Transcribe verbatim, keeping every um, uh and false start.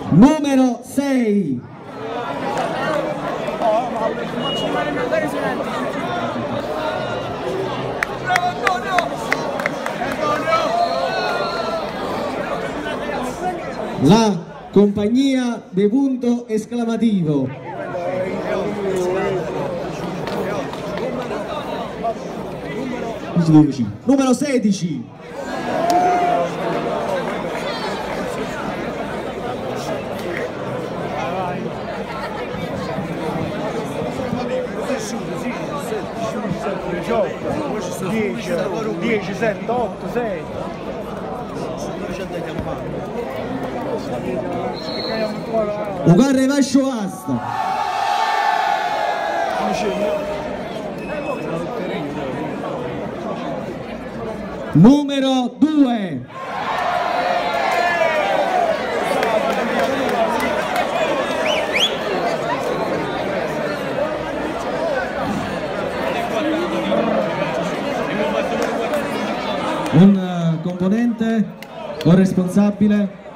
Numero sei. La compagnia de punto esclamativo. Numero sedici. dieci, sette, otto, sei. Ugarre Vascio Asta. Numero due. Un uh, componente o responsabile